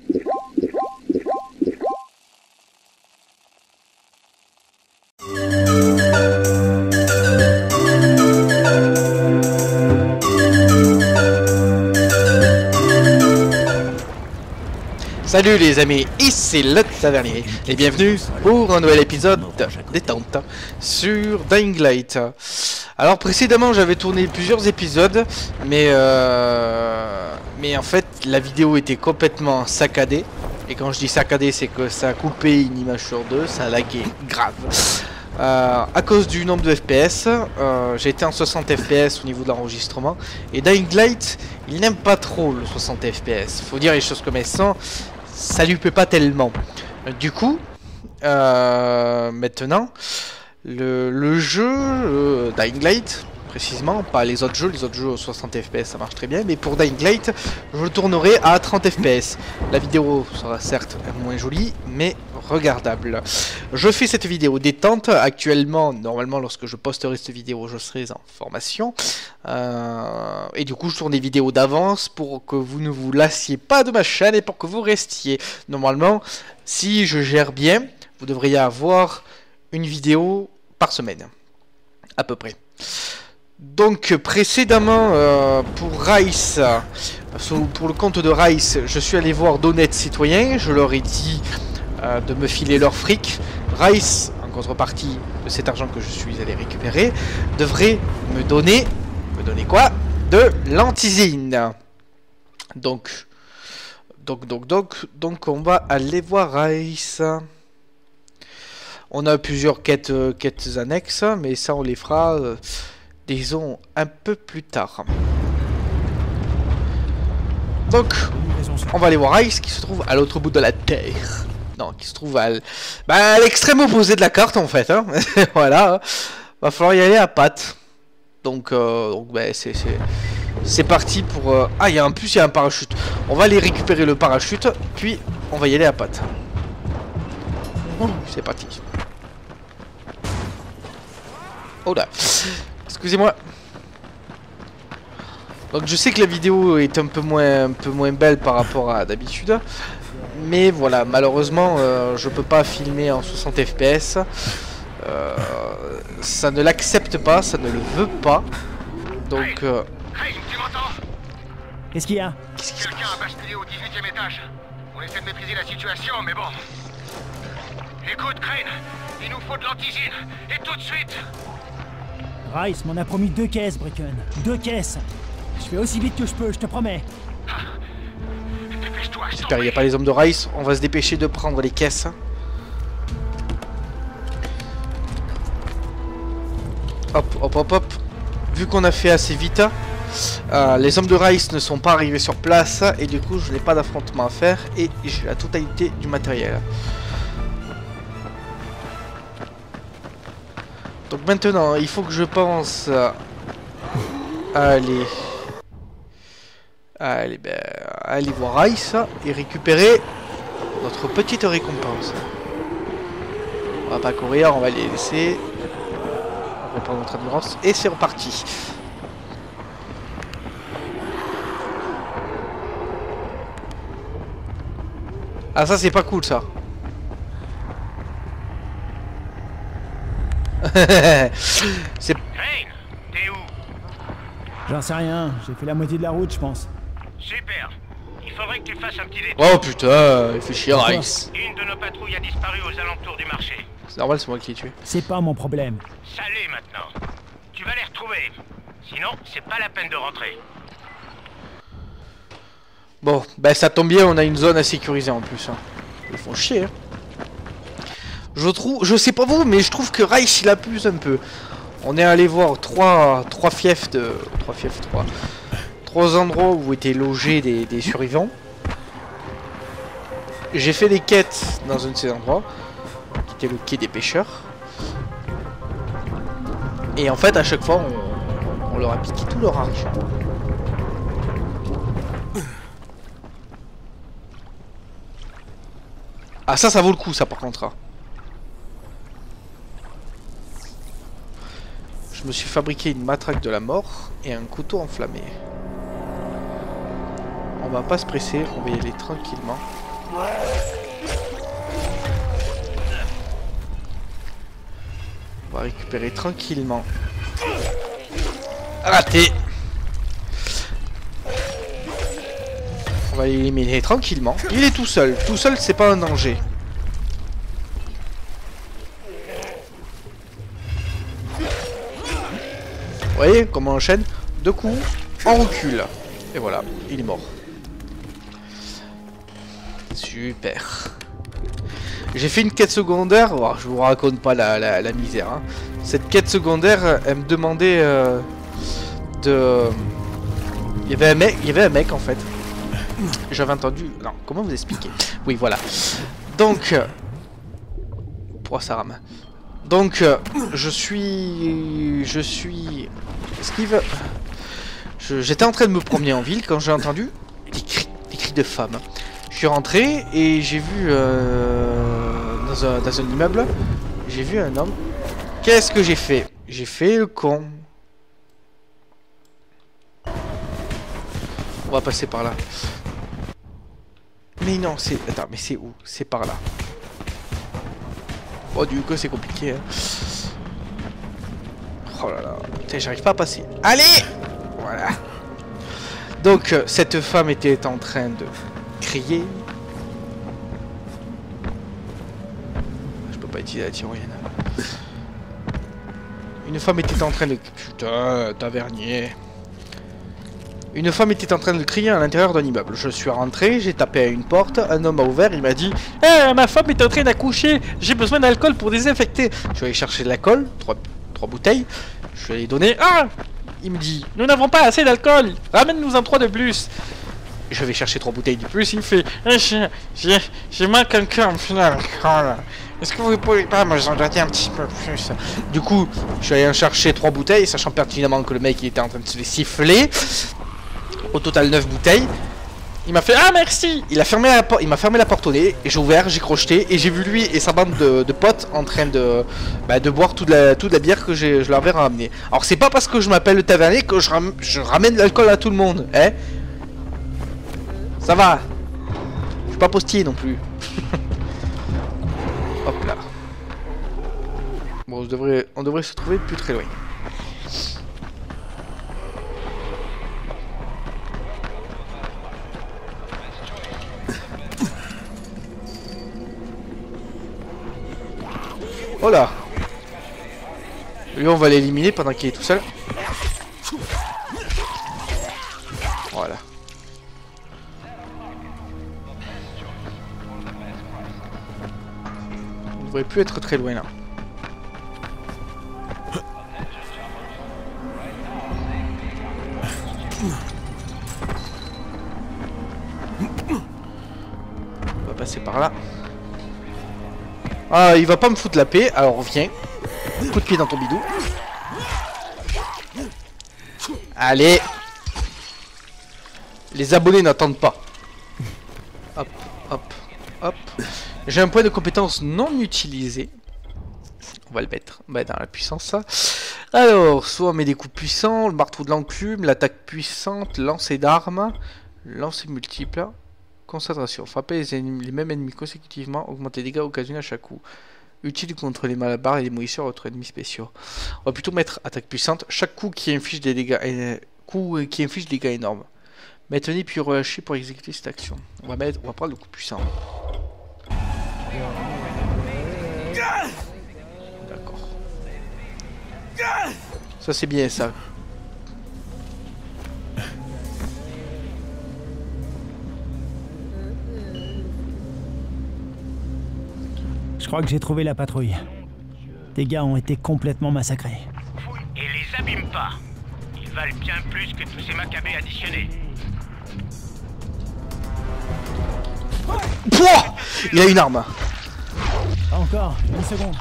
Salut les amis, ici le Tavernier et bienvenue pour un nouvel épisode détente sur Dying Light. Alors précédemment j'avais tourné plusieurs épisodes mais en fait la vidéo était complètement saccadée. Et quand je dis saccadé, c'est que ça a coupé une image sur deux, ça a lagué grave. À cause du nombre de FPS, j'ai en 60 FPS au niveau de l'enregistrement. Et Dying Light, il n'aime pas trop le 60 FPS. Faut dire les choses comme elles sont, ça lui plaît pas tellement. Du coup, maintenant, le jeu Dying Light, précisément, pas les autres jeux au 60 FPS ça marche très bien, mais pour Dying Light, je le tournerai à 30 FPS. La vidéo sera certes moins jolie, mais regardable. Je fais cette vidéo détente. Actuellement, normalement, lorsque je posterai cette vidéo, je serai en formation. Et du coup, je tourne des vidéos d'avance pour que vous ne vous lassiez pas de ma chaîne et pour que vous restiez. Normalement, si je gère bien, vous devriez avoir une vidéo par semaine. À peu près. Donc précédemment pour Rice, pour le compte de Rice, je suis allé voir d'honnêtes citoyens, je leur ai dit de me filer leur fric. Rice, en contrepartie de cet argent que je suis allé récupérer, devrait me donner quoi? De l'antisine. Donc on va aller voir Rice. On a plusieurs quêtes annexes, mais ça on les fera disons un peu plus tard. Donc on va aller voir Rice qui se trouve à l'autre bout de la terre. Non, qui se trouve à l'extrême opposé de la carte en fait, hein. Voilà, va falloir y aller à pattes. Donc c'est parti pour... Ah, en plus il y a un parachute. On va aller récupérer le parachute, puis on va y aller à pattes. C'est parti. Oh là, excusez-moi. Donc je sais que la vidéo est un peu moins belle par rapport à d'habitude. Mais voilà, malheureusement, je peux pas filmer en 60 FPS. Ça ne l'accepte pas, ça ne le veut pas. Donc... Hey, tu m'entends? Qu'est-ce qu'il y a? Quelqu'un a basculé au 18e étage. On essaie de maîtriser la situation, mais bon... Écoute, Crane, il nous faut de l'antisine, et tout de suite. Rice m'en a promis 2 caisses, Bracken. 2 caisses. Je fais aussi vite que je peux, je te promets. Dépêche-toi, je t'en Super, il n'y a prie. pas les hommes de Rice, on va se dépêcher de prendre les caisses. Hop. Vu qu'on a fait assez vite, les hommes de Rice ne sont pas arrivés sur place et du coup je n'ai pas d'affrontement à faire et j'ai la totalité du matériel. Donc maintenant, il faut que je pense à aller voir Rice et récupérer notre petite récompense. On va pas courir, on va les laisser. On reprend notre endurance et c'est reparti. Ah, ça c'est pas cool ça. C'est... Crane, t'es où? J'en sais rien, j'ai fait la moitié de la route, je pense. Super. Il faudrait que tu fasses un petit détour. Oh putain, il fait chier Rice. Une de nos patrouilles a disparu aux alentours du marché. C'est normal, c'est moi qui l'ai tué. C'est pas mon problème. Ça l'est maintenant. Tu vas les retrouver. Sinon, c'est pas la peine de rentrer. Bon, bah ça tombe bien, on a une zone à sécuriser en plus. Hein. Ils font chier. Hein. Je sais pas vous, mais je trouve que Rice il abuse un peu. On est allé voir trois endroits où étaient logés des survivants. J'ai fait des quêtes dans un de ces endroits, qui était le quai des pêcheurs. Et en fait, à chaque fois, on leur a piqué tout leur argent. Ah ça vaut le coup ça par contre. Je me suis fabriqué une matraque de la mort et un couteau enflammé. On va pas se presser, on va y aller tranquillement. On va récupérer tranquillement. Raté. On va l'éliminer tranquillement. Il est tout seul. Tout seul, c'est pas un danger. Vous voyez comment on enchaîne? 2 coups, on recule. Et voilà, il est mort. Super. J'ai fait une quête secondaire. Oh, je vous raconte pas la misère. Hein. Cette quête secondaire, elle me demandait de... Il y avait un mec en fait. J'avais entendu... Non, comment vous expliquer? Oui, voilà. Donc... Pourquoi ça rame? Donc, je suis... Esquive. J'étais en train de me promener en ville quand j'ai entendu des cris de femmes. Je suis rentré et j'ai vu... dans un immeuble, j'ai vu un homme. Qu'est-ce que j'ai fait? J'ai fait le con. On va passer par là. Mais non, c'est... Attends, mais c'est où? C'est par là. Oh, du coup, c'est compliqué. Hein. Oh là là. Putain, j'arrive pas à passer. Allez! Voilà. Donc, cette femme était en train de crier. Je peux pas utiliser la tyrolienne. Une femme était en train de... Putain, tavernier. Une femme était en train de crier à l'intérieur d'un immeuble. Je suis rentré, j'ai tapé à une porte, un homme a ouvert, il m'a dit « Eh, ma femme est en train d'accoucher, j'ai besoin d'alcool pour désinfecter. » Je suis allé chercher de l'alcool, 3 bouteilles, je suis allé donner. Ah! Il me dit « Nous n'avons pas assez d'alcool, ramène-nous-en 3 de plus. » Je vais chercher 3 bouteilles de plus, il me fait « J'ai manque encore un peu d'alcool. Est-ce que vous pouvez pas me en donner un petit peu plus ?» Du coup, je suis allé en chercher 3 bouteilles, sachant pertinemment que le mec il était en train de se les siffler. Au total 9 bouteilles. Il m'a fait ah merci. Il m'a fermé la porte au nez. J'ai ouvert, j'ai crocheté et j'ai vu lui et sa bande de potes en train de boire toute la bière que je leur avais ramenée. Alors c'est pas parce que je m'appelle le tavernier que je ramène l'alcool à tout le monde, hein. Ça va. Je suis pas postier non plus. Hop là. Bon, on devrait se trouver plus très loin. Oh là! Lui on va l'éliminer pendant qu'il est tout seul. Voilà. On devrait plus être très loin là. On va passer par là. Ah, il va pas me foutre la paix, alors viens. Coup de pied dans ton bidou. Allez. Les abonnés n'attendent pas. Hop, hop, hop. J'ai un point de compétence non utilisé. On va le mettre dans la puissance, ça. Alors, soit on met des coups puissants, le marteau de l'enclume, l'attaque puissante, lancer d'armes, lancer multiple. Concentration. Frapper les mêmes ennemis consécutivement, augmenter les dégâts occasionnés à chaque coup. Utile contre les malabars et les moisseurs autres ennemis spéciaux. On va plutôt mettre attaque puissante. Chaque coup qui inflige des dégâts, énormes. Maintenez puis relâchez pour exécuter cette action. On va prendre le coup puissant. D'accord. Ça c'est bien ça. Je crois que j'ai trouvé la patrouille. Tes gars ont été complètement massacrés. Et les abîme pas. Ils valent bien plus que tous ces macabées additionnés. Pouah, il a une arme. Pas encore, une seconde.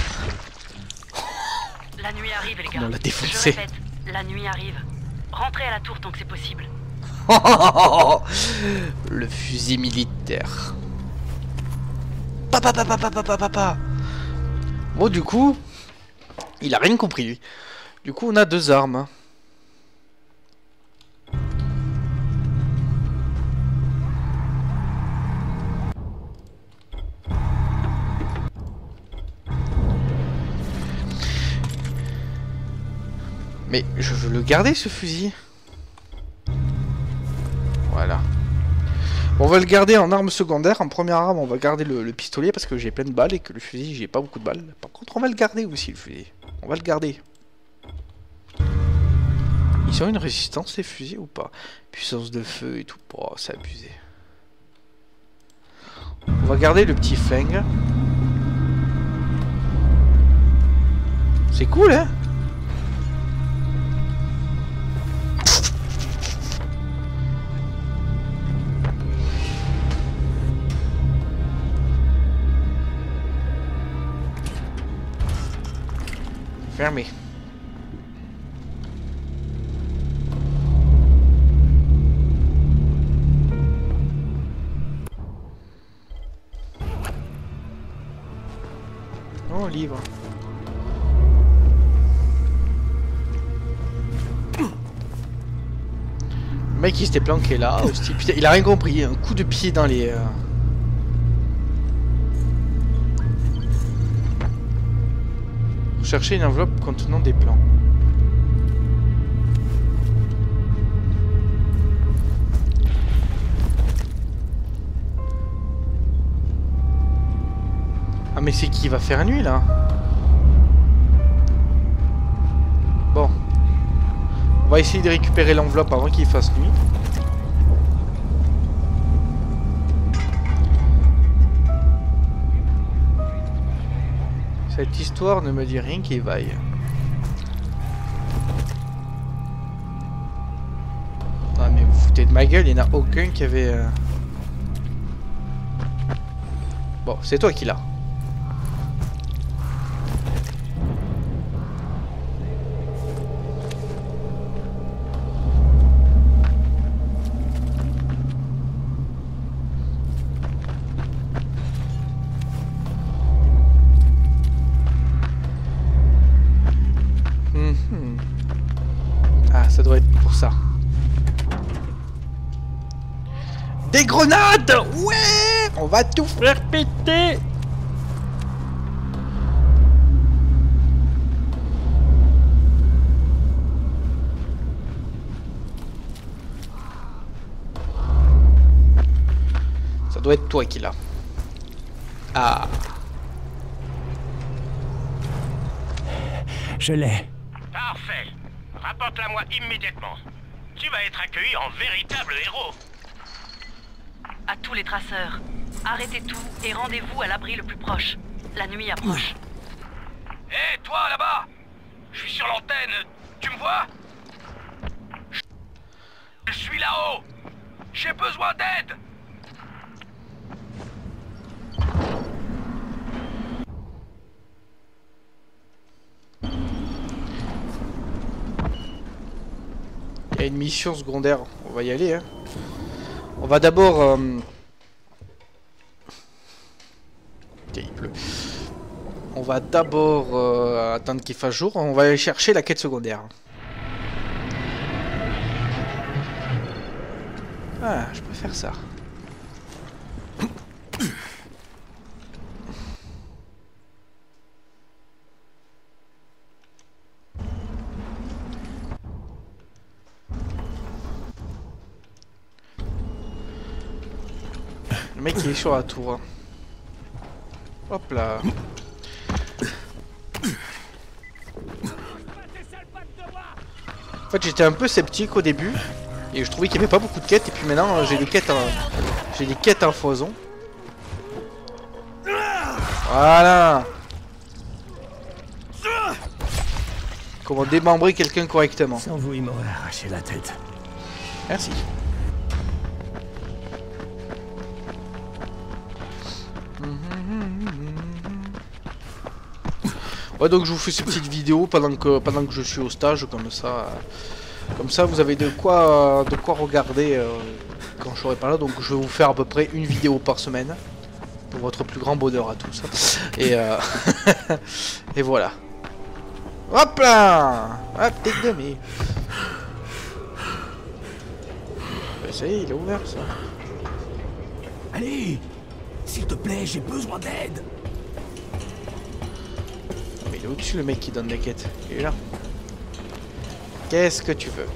La nuit arrive, les gars. On l'a défoncé. Je répète, la nuit arrive. Rentrez à la tour tant que c'est possible. Le fusil militaire. Papa. Bon, du coup, il a rien compris, lui. Du coup, on a 2 armes. Mais je veux le garder ce fusil. Voilà. Bon, on va le garder en arme secondaire. En première arme, on va garder le pistolet parce que j'ai plein de balles et que le fusil, j'ai pas beaucoup de balles. Par contre, on va le garder aussi, le fusil. On va le garder. Ils ont une résistance, ces fusils, ou pas? Puissance de feu et tout. Oh, c'est abusé. On va garder le petit flingue. C'est cool, hein? Fermé. Oh, livre. Le mec il s'était planqué là, hostie. Putain, il a rien compris, un coup de pied dans les... Chercher une enveloppe contenant des plans. Ah mais c'est qui va faire nuit là? Bon. On va essayer de récupérer l'enveloppe avant qu'il fasse nuit. Cette histoire ne me dit rien qui vaille. Ah mais vous foutez de ma gueule, il n'y en a aucun qui avait... Bon, c'est toi qui l'as. Ah, ça doit être pour ça. Des grenades! Ouais! On va tout faire péter! Ça doit être toi qui l'as. Ah. Je l'ai. Parfait. Rapporte-la-moi immédiatement. Tu vas être accueilli en véritable héros. À tous les traceurs, arrêtez tout et rendez-vous à l'abri le plus proche. La nuit approche. Hé, toi là-bas! Je suis sur l'antenne, tu me vois? Je suis là-haut! J'ai besoin d'aide! Il y a une mission secondaire, on va y aller. Hein. On va d'abord... Il pleut. On va d'abord attendre qu'il fasse jour. On va aller chercher la quête secondaire. Ah, je préfère ça. Le mec il est sur la tour. Hop là. En fait j'étais un peu sceptique au début. Et je trouvais qu'il n'y avait pas beaucoup de quêtes. Et puis maintenant j'ai des quêtes en foison. Voilà. Comment démembrer quelqu'un correctement. Sans vous, il m'aurait arraché la tête. Merci. Ouais, donc je vous fais ces petites vidéos pendant que je suis au stage, comme ça vous avez de quoi regarder quand je serai pas là. Donc je vais vous faire à peu près une vidéo par semaine pour votre plus grand bonheur à tous. Et et voilà. Hop là, hop, tête de mie. Ça y est, il est ouvert ça. Allez, s'il te plaît, j'ai besoin d'aide. Mais il est au-dessus le mec qui donne des quêtes. Il est là. Qu'est-ce que tu veux?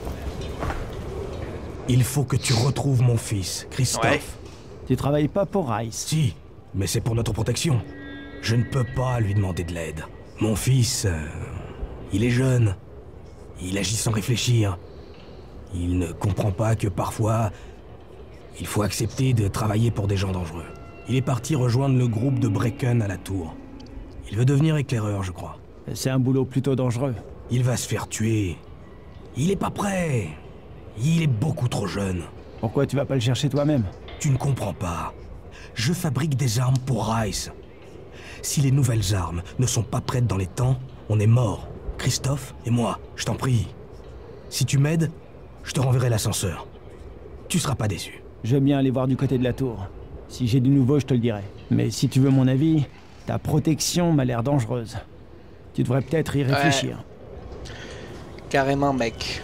Il faut que tu retrouves mon fils, Christophe. Ouais. Tu travailles pas pour Rice. Si, mais c'est pour notre protection. Je ne peux pas lui demander de l'aide. Mon fils, il est jeune. Il agit sans réfléchir. Il ne comprend pas que parfois, il faut accepter de travailler pour des gens dangereux. Il est parti rejoindre le groupe de Brecken à la tour. Il veut devenir éclaireur, je crois. C'est un boulot plutôt dangereux. Il va se faire tuer. Il est pas prêt. Il est beaucoup trop jeune. Pourquoi tu vas pas le chercher toi-même? Tu ne comprends pas. Je fabrique des armes pour Rice. Si les nouvelles armes ne sont pas prêtes dans les temps, on est mort. Christophe et moi, je t'en prie. Si tu m'aides, je te renverrai l'ascenseur. Tu seras pas déçu. Je veux bien aller voir du côté de la tour. Si j'ai du nouveau, je te le dirai. Mais si tu veux mon avis, ta protection m'a l'air dangereuse. Tu devrais peut-être y réfléchir. Carrément, mec.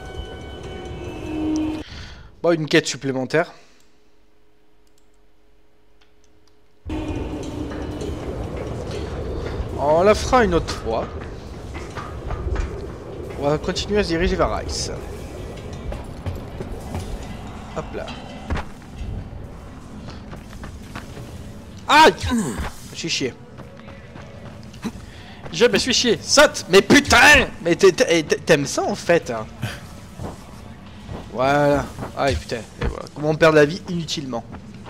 Bon, une quête supplémentaire. On la fera une autre fois. On va continuer à se diriger vers Rice. Hop là. Aïe! Je suis chié. Je me suis chié. Saute! Mais putain! Mais t'aimes ça en fait, hein. Voilà. Aïe putain. Et voilà. Comment on perd la vie inutilement.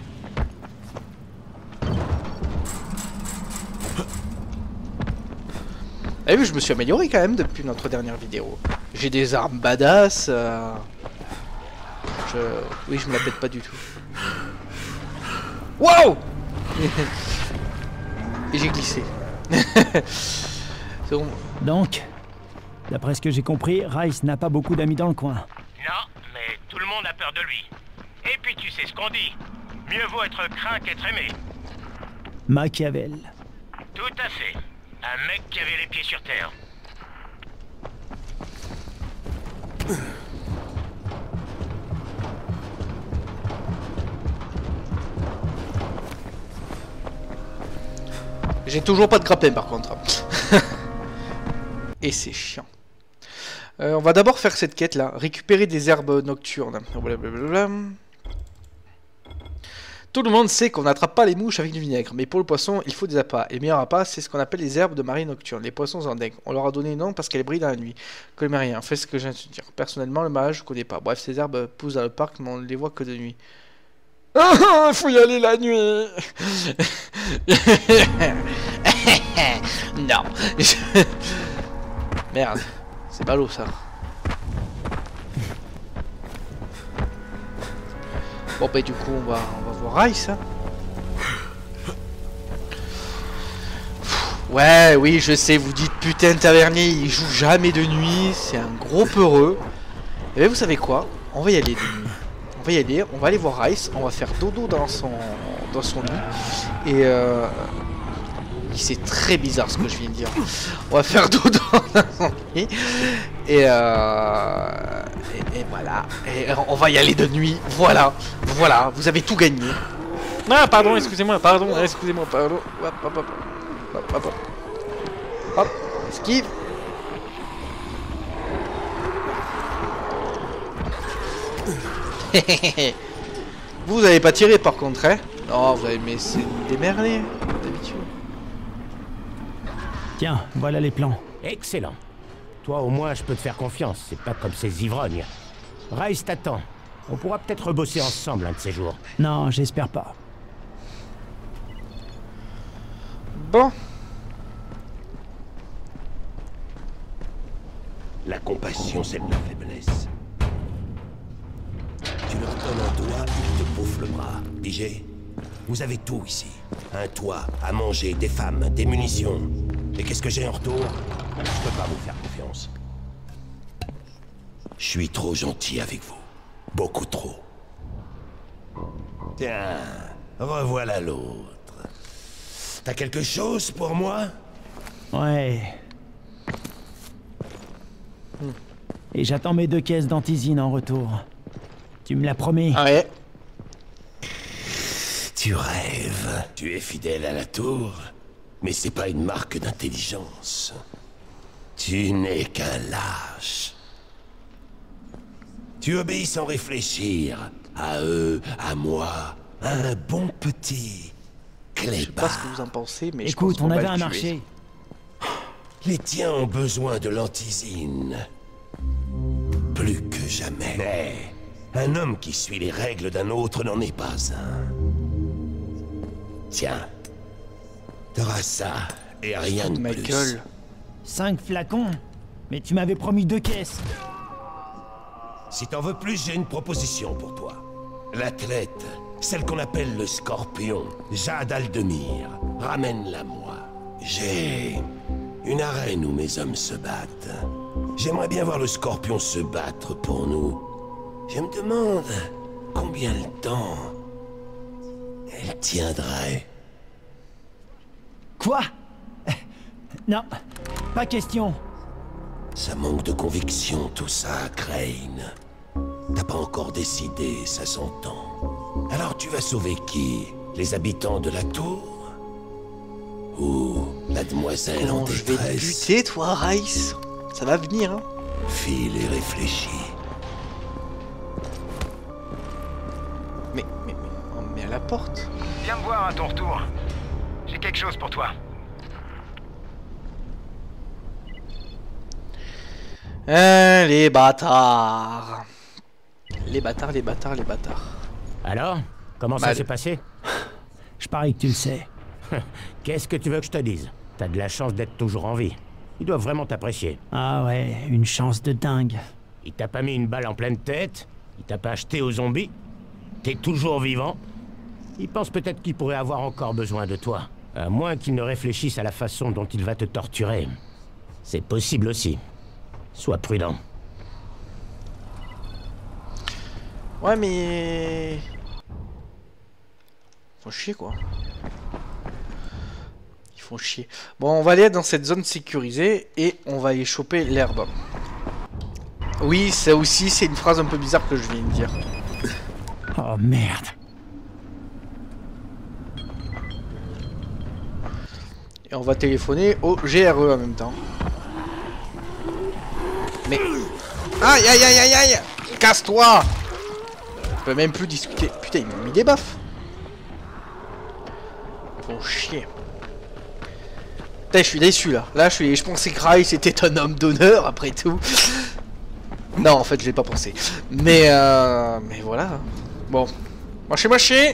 Vous avez vu, je me suis amélioré quand même depuis notre dernière vidéo. J'ai des armes badass. Oui, je me la pète pas du tout. Wow! Et j'ai glissé. C'est bon. Donc, d'après ce que j'ai compris, Rice n'a pas beaucoup d'amis dans le coin. Non, mais tout le monde a peur de lui. Et puis tu sais ce qu'on dit. Mieux vaut être craint qu'être aimé. Machiavel. Tout à fait. Un mec qui avait les pieds sur terre. J'ai toujours pas de grappin par contre. Et c'est chiant. On va d'abord faire cette quête là. Récupérer des herbes nocturnes. Blablabla. Tout le monde sait qu'on n'attrape pas les mouches avec du vinaigre, mais pour le poisson, il faut des appâts. Et le meilleur appât, c'est ce qu'on appelle les herbes de marée nocturne, les poissons endègues. On leur a donné un nom parce qu'elles brillent dans la nuit. Que le rien, fait ce que je viens de te dire. Personnellement, le mariage, je connais pas. Bref, ces herbes poussent dans le parc, mais on ne les voit que de nuit. Ah, faut y aller la nuit. Non. Merde, c'est ballot ça. Bon bah du coup on va voir Rice. Hein. Ouais, oui, je sais, vous dites putain tavernier, il joue jamais de nuit, c'est un gros peureux. Et bien vous savez quoi? On va y aller de nuit. On va y aller, on va aller voir Rice, on va faire dodo dans son lit. Et c'est très bizarre ce que je viens de dire. On va faire dodo dans son lit. Et voilà. Et on va y aller de nuit. Voilà. Voilà. Vous avez tout gagné. Ah, pardon, excusez-moi. Pardon. Hop, hop, hop. Hop, hop, hop. Hop. Esquive. Vous avez pas tiré par contre, hein? Oh, vous avez mais c'est des merlés, d'habitude. Tiens, voilà les plans. Excellent. Toi, au moins, je peux te faire confiance. C'est pas comme ces ivrognes. Rice t'attend. On pourra peut-être rebosser ensemble un de ces jours. Non, j'espère pas. Bon. La compassion, c'est de la faiblesse. Tu leur donnes un doigt, ils te bouffent le bras. Pigé? Vous avez tout ici. Un toit, à manger, des femmes, des munitions. Et qu'est-ce que j'ai en retour? Je peux pas vous faire confiance. Je suis trop gentil avec vous. Beaucoup trop. Tiens, revoilà l'autre. T'as quelque chose pour moi? Ouais. Et j'attends mes 2 caisses d'antisine en retour. Tu me l'as promis. Ah ouais. Tu rêves. Tu es fidèle à la tour, mais c'est pas une marque d'intelligence. Tu n'es qu'un lâche. Tu obéis sans réfléchir. À eux, à moi. Un bon petit Je sais pas ce que clébard. vous en pensez, mais Écoute, je pense on qu'on avait va un le tuer. marché. Les tiens ont besoin de l'antisine. Plus que jamais. Mais un homme qui suit les règles d'un autre n'en est pas un. Tiens. T'auras ça et rien de Ma plus. gueule. 5 flacons? Mais tu m'avais promis 2 caisses. Si t'en veux plus, j'ai une proposition pour toi. L'athlète, celle qu'on appelle le Scorpion, Jade Aldemir, ramène-la moi. J'ai une arène où mes hommes se battent. J'aimerais bien voir le Scorpion se battre pour nous. Je me demande combien de temps elle tiendrait. Quoi? Non, pas question. Ça manque de conviction tout ça, Crane. T'as pas encore décidé, ça s'entend. Alors tu vas sauver qui? Les habitants de la tour? Ou la demoiselle en Comment je vais te détresse? buter, toi, Rice? Ça va venir, hein. File et réfléchis. On me met à la porte. Viens me voir à ton retour. J'ai quelque chose pour toi. Hein, les bâtards. Les bâtards, les bâtards, les bâtards. Alors, comment ça Mal. s'est passé? Je parie que tu le sais. Qu'est-ce que tu veux que je te dise? T'as de la chance d'être toujours en vie. Ils doivent vraiment t'apprécier. Ah ouais, une chance de dingue. Il t'a pas mis une balle en pleine tête? Il t'a pas acheté aux zombies? T'es toujours vivant? Il pense peut-être qu'il pourrait avoir encore besoin de toi. À moins qu'il ne réfléchisse à la façon dont il va te torturer. C'est possible aussi. Sois prudent. Ouais, mais... Faut chier, quoi. Ils font chier. Bon, on va aller dans cette zone sécurisée et on va aller choper l'herbe. Oui, ça aussi, c'est une phrase un peu bizarre que je viens de dire. Oh merde. Et on va téléphoner au GRE en même temps. Mais... Aïe, aïe, aïe, aïe, aïe! Casse-toi! Je peux même plus discuter. Putain, ils m'ont mis des baffes. Faut chier. Putain, je suis déçu là. Là, je pensais que Rice était un homme d'honneur après tout. Non, en fait, je l'ai pas pensé. Mais voilà. hein. Bon. Mâchez.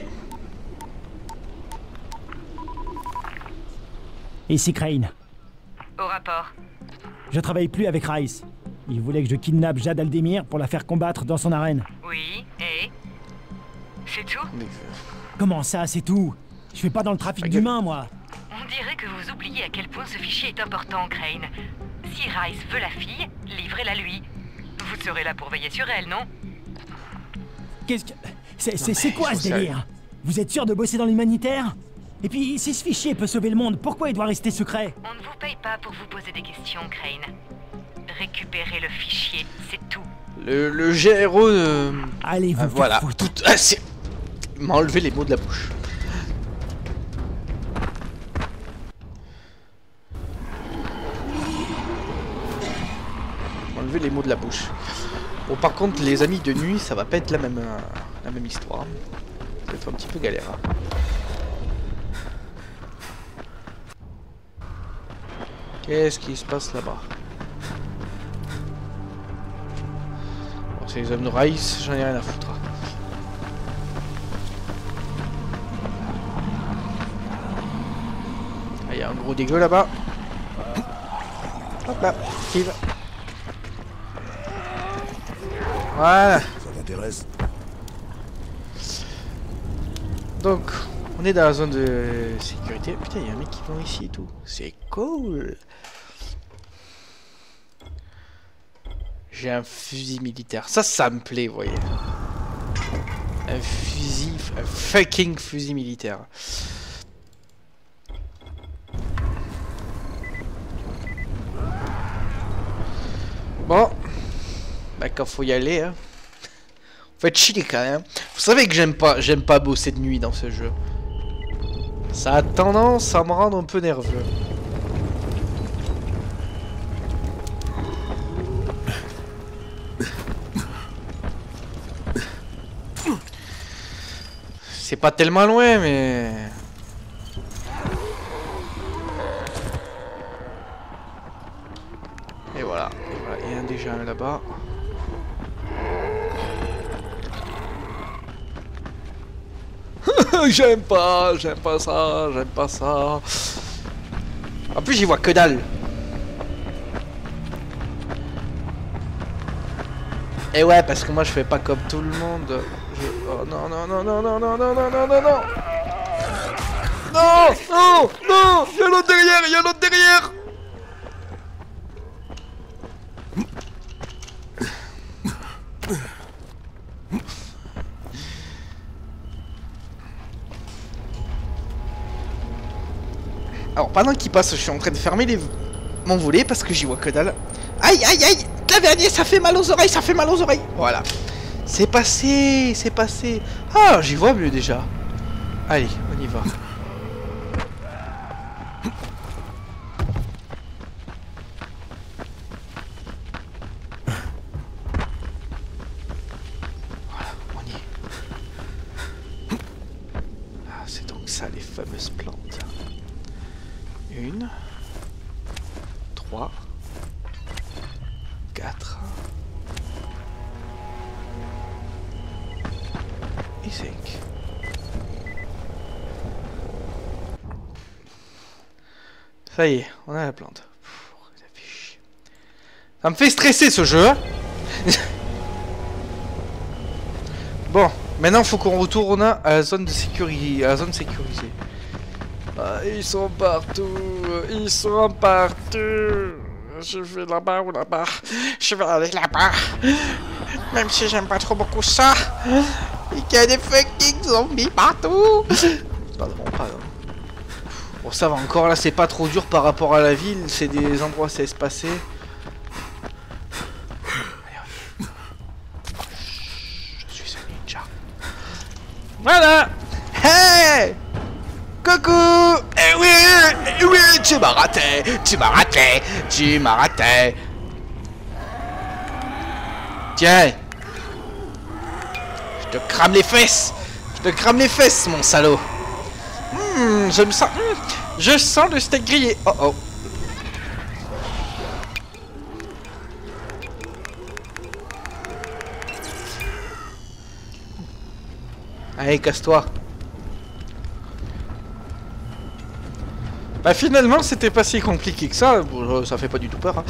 Ici Crane. Au rapport. Je travaille plus avec Rice. Il voulait que je kidnappe Jade Aldemir pour la faire combattre dans son arène. Oui, et... C'est tout? Comment ça, c'est tout? Je fais pas dans le trafic d'humains, moi. On dirait que vous oubliez à quel point ce fichier est important, Crane. Si Rice veut la fille, livrez-la lui. Vous serez là pour veiller sur elle, non? Qu'est-ce que... C'est mais quoi je ce sais. délire? Vous êtes sûr de bosser dans l'humanitaire? Et puis, si ce fichier peut sauver le monde, pourquoi il doit rester secret? On ne vous paye pas pour vous poser des questions, Crane. Récupérez le fichier, c'est tout. Le GRE... Allez, vous faire voilà. foutre. Tout... Il m'a enlevé les mots de la bouche. Enlever les mots de la bouche. Bon, par contre, les amis de nuit, ça va pas être la même histoire. Ça va être un petit peu galère. hein. Qu'est-ce qui se passe là-bas? Bon, c'est les hommes de Rice, j'en ai rien à foutre. Ah, il y a un gros dégueu là-bas. Hop là, Steve. Voilà. Ça t'intéresse? Donc, on est dans la zone de sécurité. Putain, il y a un mec qui vient ici et tout. C'est cool. J'ai un fusil militaire. Ça me plaît, vous voyez. Un fusil... Un fucking fusil militaire. Bon. Bah, quand faut y aller, hein. Faut être chier quand même. Vous savez que j'aime pas bosser de nuit dans ce jeu. Ça a tendance à me rendre un peu nerveux. C'est pas tellement loin, mais... Et voilà. Il y en a déjà un là-bas. J'aime pas ça, j'aime pas ça. En plus, j'y vois que dalle. Et ouais, parce que moi, je fais pas comme tout le monde. Oh non, non, non, non, non, non, non, non, non, non, non. Non, non, non, il y a l'autre derrière, il y a l'autre derrière. Alors pendant qu'il passe, je suis en train de fermer mon volet parce que j'y vois que dalle. Aïe aïe aïe, Tavernier, ça fait mal aux oreilles, ça fait mal aux oreilles. Voilà. C'est passé, c'est passé. Ah, j'y vois mieux déjà. Allez, on y va. Voilà, on y est. Ah, c'est donc ça les fameuses plantes. 1, 3, 4 et 5. Ça y est, on a la plante. Ça me fait stresser ce jeu. Bon, maintenant il faut qu'on retourne à la zone de sécurité, à la zone sécurisée. Ah, ils sont partout, ils sont partout. Je vais là-bas ou là-bas. Je vais aller là-bas. Même si j'aime pas trop beaucoup ça. Il y a des fucking zombies partout. Pardon, pardon. Bon, ça va encore, là c'est pas trop dur par rapport à la ville. C'est des endroits où c'est espacé. Je suis un ninja. Voilà. Hey! Coucou! Eh oui, tu m'as raté, tu m'as raté, tu m'as raté. Tiens, je te crame les fesses, mon salaud. Je sens le steak grillé. Oh oh. Allez, casse-toi. Bah finalement c'était pas si compliqué que ça, bon, ça fait pas du tout peur hein.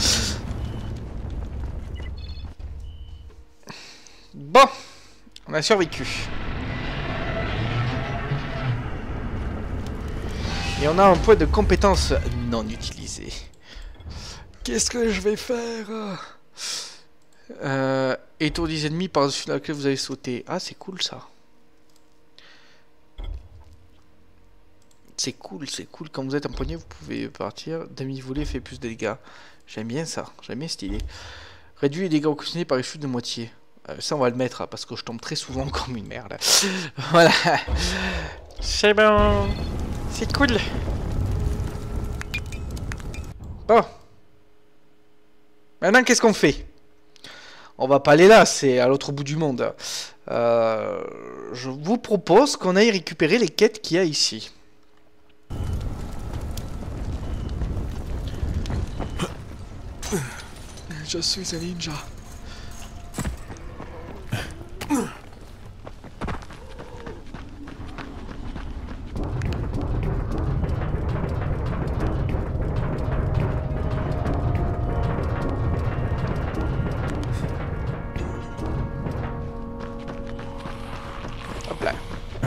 Bon, on a survécu. Et on a un point de compétence non utilisé. Qu'est-ce que je vais faire? Étourdis ennemis par-dessus laquelle vous avez sauté. Ah c'est cool ça. C'est cool, quand vous êtes empoigné, vous pouvez partir. Demi-volée fait plus de dégâts. J'aime bien ça, j'aime bien cette idée. Réduit les dégâts occasionnés par les chutes de moitié. Ça on va le mettre, parce que je tombe très souvent comme une merde. Voilà. C'est bon. C'est cool. Bon. Maintenant, qu'est-ce qu'on fait? On va pas aller là, c'est à l'autre bout du monde. Je vous propose qu'on aille récupérer les quêtes qu'il y a ici. Je suis un ninja. Hop là.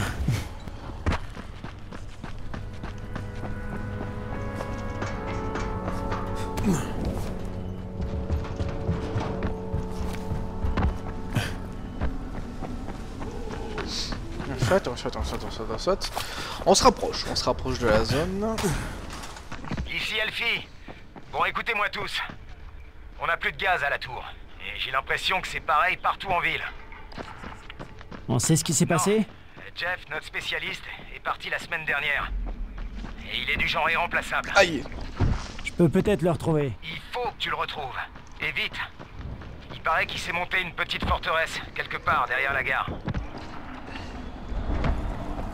On saute. On se rapproche de la zone. Ici Elfie. Bon, écoutez-moi tous. On n'a plus de gaz à la tour. Et j'ai l'impression que c'est pareil partout en ville. On sait ce qui s'est passé? Jeff, notre spécialiste, est parti la semaine dernière. Et il est du genre irremplaçable. Aïe. Je peux peut-être le retrouver. Il faut que tu le retrouves. Et vite. Il paraît qu'il s'est monté une petite forteresse, quelque part derrière la gare.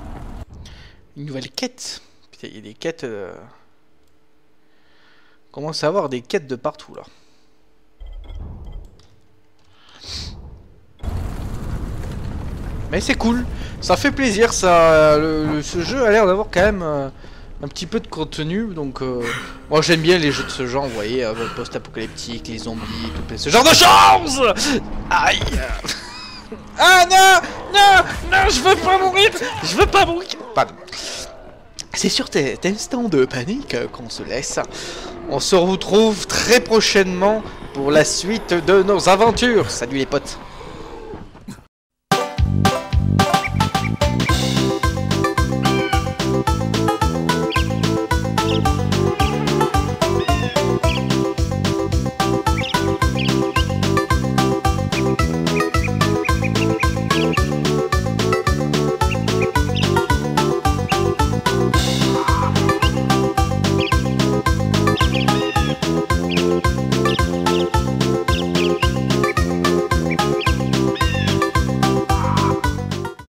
Une nouvelle quête. Putain, il y a des quêtes... On commence à avoir des quêtes de partout, là. Mais c'est cool. Ça fait plaisir, ça. Ce jeu a l'air d'avoir quand même un petit peu de contenu. Donc, moi, j'aime bien les jeux de ce genre, vous voyez. Post-apocalyptique, les zombies, tout ce genre de choses. Aïe. Ah non, non, non, je veux pas mourir. Je veux pas mourir. Pardon. C'est sur cet instant de panique qu'on se laisse. On se retrouve très prochainement pour la suite de nos aventures. Salut les potes.